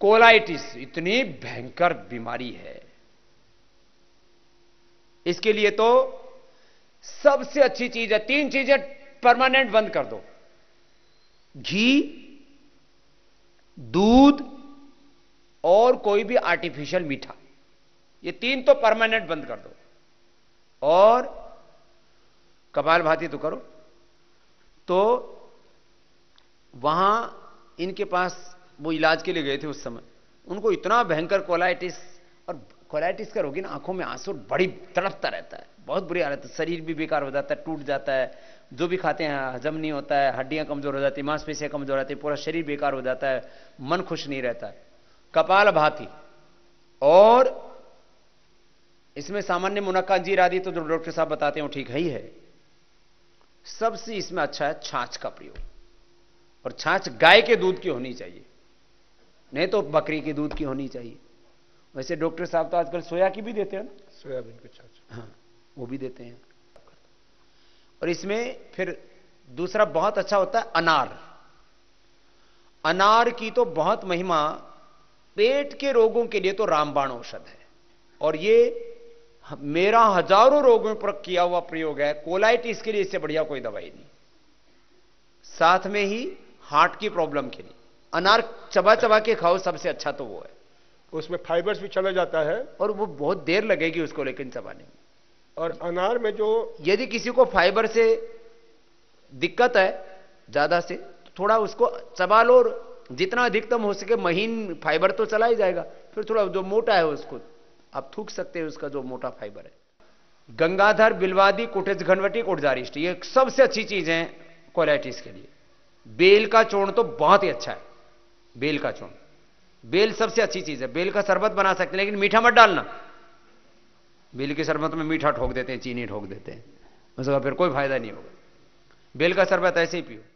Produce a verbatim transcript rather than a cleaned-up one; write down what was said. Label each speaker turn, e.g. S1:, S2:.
S1: Colitis इतनी भयंकर बीमारी है, इसके लिए तो सबसे अच्छी चीज है, तीन चीजें परमानेंट बंद कर दो, घी, दूध और कोई भी आर्टिफिशियल मीठा, ये तीन तो परमानेंट बंद कर दो। और कपालभाति तो करो। तो वहां इनके पास वो इलाज के लिए गए थे उस समय, उनको इतना भयंकर कोलाइटिस, और कोलाइटिस का रोगी ना आंखों में आंसू बड़ी तड़पता रहता है, बहुत बुरी हालत है, शरीर भी बेकार हो जाता है, टूट जाता है, जो भी खाते हैं हजम नहीं होता है, हड्डियां कमजोर हो जाती है, मांसपेशियां कमजोर हो जाती है, पूरा शरीर बेकार हो जाता है, मन खुश नहीं रहता है। कपालभाति और इसमें सामान्य मुनक्का अंजीर आदि तो जो डॉक्टर साहब बताते हैं वो ठीक है ही है, सबसे इसमें अच्छा है छाछ का प्रयोग। और छाछ गाय के दूध की होनी चाहिए, नहीं तो बकरी के दूध की होनी चाहिए। वैसे डॉक्टर साहब तो आजकल सोया की भी देते हैं ना,
S2: सोयाबीन की छाछ,
S1: हाँ वो भी देते हैं। और इसमें फिर दूसरा बहुत अच्छा होता है अनार। अनार की तो बहुत महिमा, पेट के रोगों के लिए तो रामबाण औषध है, और ये मेरा हजारों रोगों पर किया हुआ प्रयोग है। कोलाइटिस के लिए इससे बढ़िया कोई दवाई नहीं। साथ में ही हार्ट की प्रॉब्लम के लिए अनार चबा चबा के खाओ, सबसे अच्छा तो वो है,
S2: उसमें फाइबर्स भी चला जाता है
S1: और वो बहुत देर लगेगी उसको लेकिन चबाने में।
S2: और अनार में जो,
S1: यदि किसी को फाइबर से दिक्कत है ज्यादा से, तो थोड़ा उसको चबा लो, और जितना अधिकतम हो सके महीन फाइबर तो चला ही जाएगा, फिर थोड़ा जो मोटा है उसको आप थूक सकते हैं, उसका जो मोटा फाइबर है। गंगाधर, बिलवादी, कुटेज घनवटी, कोटजारिष्ट, ये सबसे अच्छी चीज है कोलाइटिस के लिए। बेल का चूर्ण तो बहुत ही अच्छा है, बेल का चूर्ण, बेल सबसे अच्छी चीज है। बेल का शरबत बना सकते हैं, लेकिन मीठा मत डालना, बेल के शरबत में मीठा ठोक देते हैं, चीनी ठोक देते हैं, उसका फिर कोई फायदा नहीं होगा। बेल का शरबत ऐसे ही पियो।